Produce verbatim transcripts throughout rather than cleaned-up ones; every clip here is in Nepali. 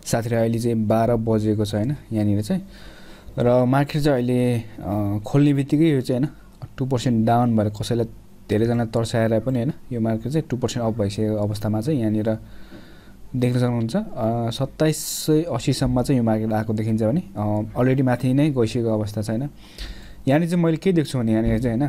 साथीहरु अहिले चाहिँ बाह्र बजेको छ हैन यहाँनिर चाहिँ र मार्केट चाहिँ अहिले खोल्ने बित्तिकै यो चाहिँ हैन टु पर्सेन्ट डाउन भएर कसैलाई धेरै जना तर्साएर पनि हैन यो मार्केट चाहिँ टु पर्सेन्ट अप भइसकेको अवस्थामा चाहिँ यहाँनिर देख्न सक्नुहुन्छ सत्ताइस सय अस्सी सम्म चाहिँ यो मार्केट आएको देखिन्छ भने अलरेडी माथि नै गइसकेको अवस्था छ हैन यहाँनिर चाहिँ मैले के देख्छु भने यहाँनिर चाहिँ हैन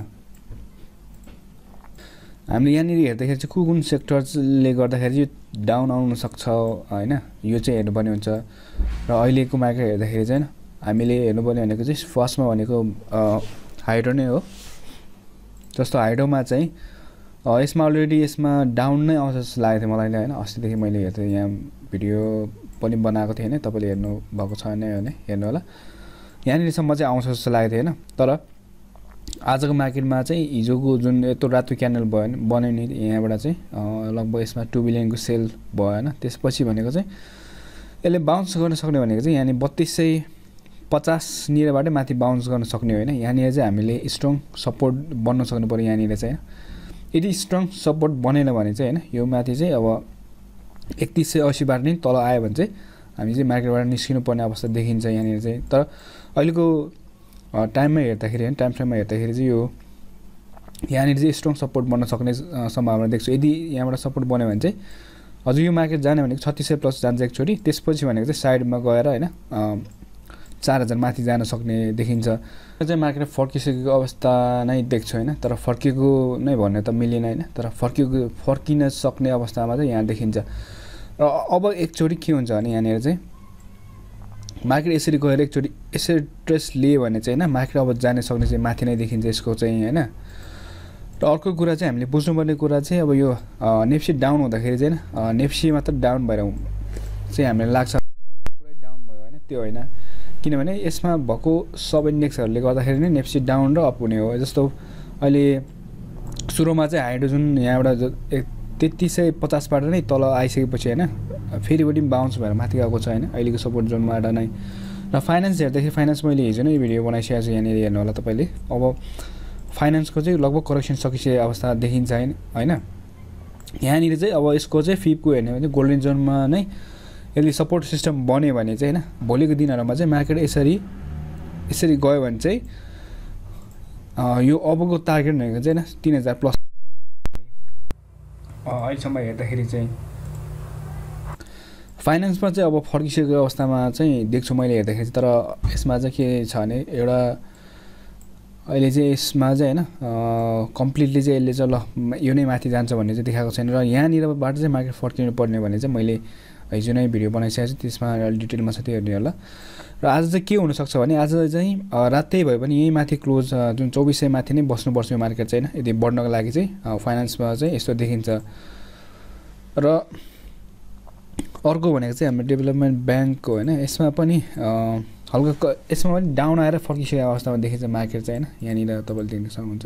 हामीले यहाँनिर हेर्दाखेरि चाहिँ कुन कुन सेक्टरले गर्दाखेरि यो डाउन आउन सक्छ हैन यो चाहिँ हेर्नुपर्ने हुन्छ र अहिलेको मार्केट हेर्दाखेरि चाहिँ हामीले हेर्नुपर्ने भनेको चाहिँ फर्स्टमा भनेको हाइड्रो नै हो जस्तो हाइड्रोमा चाहिँ यसमा अलरेडी यसमा डाउन नै आउँछ जस्तो लागेको थियो मलाई हैन अस्तिदेखि मैले हेर्थे यहाँ भिडियो पनि बनाएको थिएँ हैन तपाईले हेर्नु भएको छ भने हेर्नु होला यहाँनिर सम्म चाहिँ आउँछ जस्तो लागेको थियो हैन तर आजको मार्केटमा चाहिँ हिजोको जुन यत्रो रातो क्यान्डल भयो बन्यो नि यहाँबाट चाहिँ लगभग यसमा टु बिलियनको सेल भयो हैन त्यसपछि भनेको चाहिँ यसले बाउन्स गर्न सक्ने भनेको चाहिँ यहाँनिर बत्तीस सय पचास निरबाटै माथि बाउन्स गर्न सक्ने होइन यहाँनिर चाहिँ हामीले स्ट्रङ सपोर्ट बन्न सक्नु पर्यो यहाँनिर चाहिँ यदि स्ट्रङ सपोर्ट बनेन भने चाहिँ हैन यो माथि चाहिँ अब एकतीस सय अस्सी बाट नै तल आयो भने चाहिँ हामी चाहिँ मार्केटबाट निस्किनु पर्ने अवस्था देखिन्छ यहाँनिर चाहिँ तर अहिलेको टाइममा हेर्दाखेरि हैन टाइम फ्रेममा हेर्दाखेरि चाहिँ यो यहाँनिर चाहिँ स्ट्रङ सपोर्ट बन्न सक्ने सम्भावना देख्छु यदि यहाँबाट सपोर्ट बन्यो भने चाहिँ हजुर यो मार्केट जाने भनेको छत्तीस सय प्लस जान्छ एकचोटि त्यसपछि भनेको चाहिँ साइडमा गएर हैन चार हजार माथि जान सक्ने देखिन्छ चाहिँ मार्केट फर्किसकेको अवस्था नै देख्छु हैन तर फर्केको नै भन्ने त मिलेन हैन तर फर्केको फर्किन सक्ने अवस्थामा चाहिँ यहाँ देखिन्छ र अब एकचोटि के हुन्छ भने यहाँनिर चाहिँ मार्केट यसरी गएर एकचोटि यसरी ट्रेस लिए भने चाहिँ हैन मार्केट अब जाने सक्ने चाहिँ माथि नै देखिन्छ यसको चाहिँ हैन र अर्को कुरा चाहिँ हामीले बुझ्नुपर्ने कुरा चाहिँ अब यो नेप्से डाउन हुँदाखेरि चाहिँ हैन नेप्से मात्र डाउन भएर चाहिँ हामीलाई लाग्छ पुरै डाउन भयो हैन त्यो हैन किनभने यसमा भएको सब इन्डेक्सहरुले गर्दाखेरि नै नेप्से डाउन र अप हुने हो जस्तो अहिले सुरुमा चाहिँ हाइड्रोजन यहाँबाट तेत्तीस सय पचास बाट नै तल आइसकेपछि हैन फेरि पनि बाउन्स भएर माथि गएको छ हैन अहिलेको सपोर्ट जोनबाट नै र फाइनान्स हेर्दाखेरि फाइनान्स मैले हिजो नै भिडियो बनाइसकेको छु यहाँनिर हेर्नु होला तपाईले अब फाइनान्सको चाहिँ लगभग करेक्सन सकिसकेको अवस्था देखिन्छ हैन हैन यहाँनिर चाहिँ अब यसको चाहिँ फिपको हेर्ने भने गोल्डन जोनमा नै यदि सपोर्ट सिस्टम बन्यो भने चाहिँ हैन भोलिको दिनहरुमा चाहिँ मार्केट यसरी यसरी गयो भने चाहिँ यो अबको टार्गेट भनेको चाहिँ हैन तीन हजार प्लस अहिलेसम्म हेर्दाखेरि चाहिँ फाइनान्समा चाहिँ अब फर्किसकेको अवस्थामा चाहिँ देख्छु मैले हेर्दाखेरि तर यसमा चाहिँ के छ भने एउटा अहिले चाहिँ यसमा चाहिँ हैन कम्प्लिटली चाहिँ यसले चाहिँ ल यो नै माथि जान्छ भन्ने चाहिँ देखाएको छैन र यहाँनिरबाट चाहिँ मार्केट फर्किनु पर्ने भने चाहिँ मैले हिजो नै भिडियो बनाइसकेको छु त्यसमा डिटेलमा छ त्यो हेर्नु होला र आज चाहिँ के हुन सक्छ भने आज चाहिँ रातै भए पनि यही माथि क्लोज जुन चौबिस सय माथि नै बस्नुपर्छ यो मार्केट चाहिँ हैन यदि बढ्नको लागि चाहिँ फाइनान्समा चाहिँ यस्तो देखिन्छ र अर्को भनेको चाहिँ हाम्रो डेभलपमेन्ट ब्याङ्कको हैन यसमा पनि हल्का यसमा पनि डाउन आएर फर्किसकेको अवस्थामा देखिन्छ मार्केट चाहिँ हैन यहाँनिर तपाईले देख्न सक्नुहुन्छ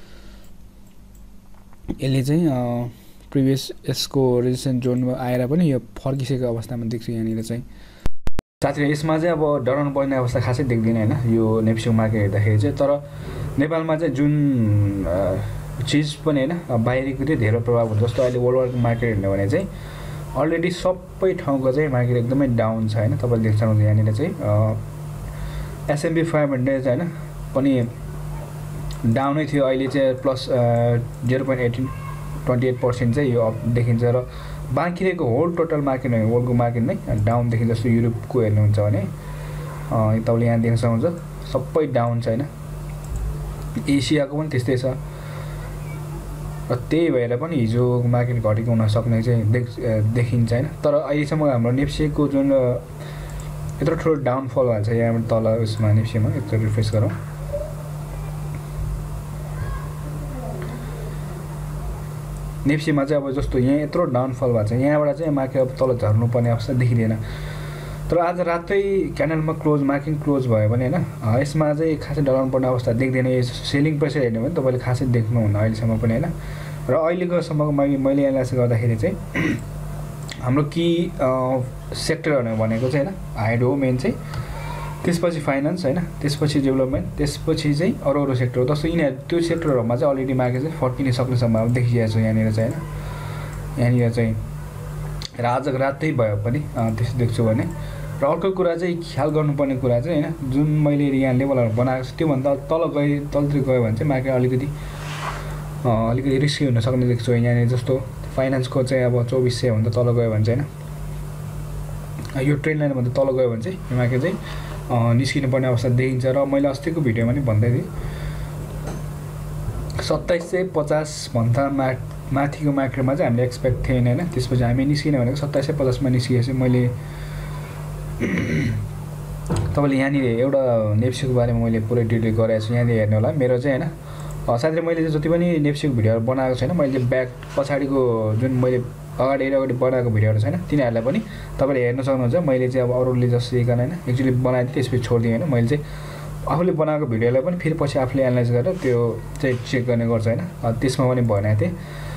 यसले चाहिँ प्रिभियस यसको रेजिस्टेन्स जोनमा आएर पनि यो फर्किसकेको अवस्थामा देख्छु यहाँनिर चाहिँ साथै यसमा चाहिँ अब डराउनु पर्ने अवस्था खासै देख्दिन हैन यो नेप्से मार्केट हेर्दाखेरि चाहिँ तर नेपालमा चाहिँ जुन चीज पनि हैन बाहिरको चाहिँ धेरै प्रभाव हुन्छ जस्तो अहिले वर्ल्ड वारको मार्केट हेर्ने भने चाहिँ अलरेडी सबै ठाउँको चाहिँ मार्केट एकदमै डाउन छ हैन तपाईले देख्न सक्नुहुन्छ यहाँनिर चाहिँ एसएमबी फाइभ हन्ड्रेड चाहिँ हैन पनि डाउनै थियो अहिले चाहिँ plus zero point one eight twenty eight percent चाहिँ यो अप देखिन्छ र बाँकी रहेको होल टोटल मार्केट नै वर्ल्डको मार्केट नै डाउन देखिन्छ जस्तो युरोपको हेर्नुहुन्छ भने तपाईले यहाँ देख्न सक्नुहुन्छ सबै डाउन छ हैन एसियाको पनि त्यस्तै छ र त्यही भएर पनि हिजो मार्केट घटेको हुन सक्ने चाहिँ देख देखिन्छ हैन तर अहिलेसम्म हाम्रो नेप्सेको जुन यत्रो ठुलो डाउनफल भएको छ यहाँबाट तल उसमा नेप्सेमा एकचोटि रिफ्रेश गरौँ नेप्सेमा चाहिँ अब जस्तो यहाँ यत्रो डाउनफल भएको छ यहाँबाट चाहिँ मार्केट अब तल झर्नु पर्ने अवस्था देखिदैन तर आज रातै क्यान्डलमा क्लोज मार्किङ क्लोज भयो भने हैन यसमा चाहिँ खासै डराउनु पर्ने अवस्था देख्दैन यो सेलिङ प्रेसर हेर्ने भने तपाईले खासै देख्नुहुन्न अहिलेसम्म पनि हैन र अहिलेको सम्मको मैले मैले एनालाइसिस गर्दाखेरि चाहिँ हाम्रो की सेक्टरहरु भनेको चाहिँ हैन हाइड्रो मेन चाहिँ त्यसपछि फाइनान्स हैन त्यसपछि डेभलपमेन्ट त्यसपछि चाहिँ अरु अरु सेक्टर जस्तो यिनीहरु त्यो सेक्टरहरुमा चाहिँ अलरेडी मार्केट चाहिँ फर्किन सक्ने सम्भावना देखिएको छ यहाँनिर चाहिँ हैन यहाँनिर चाहिँ र आजको रातै भयो पनि त्यस्तो देख्छु भने। र अर्को कुरा चाहिँ ख्याल गर्नुपर्ने कुरा चाहिँ होइन, जुन मैले यहाँ लेभलहरू बनाएको छु त्योभन्दा तल गए तलतिर गयो भने चाहिँ मार्केट अलिकति अलिकति रिस्की हुन सक्ने देख्छु। यहाँनिर जस्तो फाइनेन्सको चाहिँ अब चौबिस सयभन्दा तल गयो भने चाहिँ होइन, यो ट्रेन्ड लाइनभन्दा तल गयो भने चाहिँ यो मार्केट चाहिँ निस्किनु पर्ने अवस्था देखिन्छ। र मैले अस्तिको भिडियोमा पनि भन्दै थिएँ सत्ताइस सय पचासभन्दा मा माथिको मार्केटमा चाहिँ हामीले एक्सपेक्ट थिएन होइन। त्यसपछि हामी निस्किने भनेको सत्ताइस सय पचासमा निस्किएपछि मैले तपाईँले यहाँनिर एउटा नेप्सेको बारेमा मैले पुरै डिटेल गरेको छु, यहाँनिर हेर्नु होला। मेरो चाहिँ होइन साथै मैले जति पनि नेप्सेको भिडियोहरू बनाएको छैन, मैले ब्याक पछाडिको जुन मैले अगाडि अगाडि बनाएको भिडियोहरू छैन तिनीहरूलाई पनि तपाईँले हेर्न सक्नुहुन्छ। मैले चाहिँ अब अरूले जस्तो कारण होइन एक्चुअली बनाइदिएँ त्यसपछि छोडिदिएँ होइन। मैले चाहिँ आफूले बनाएको भिडियोलाई पनि फेरि पछि आफूले एनालाइज गरेर त्यो चाहिँ चेक गर्ने गर्छ होइन, त्यसमा पनि भनेको थिएँ।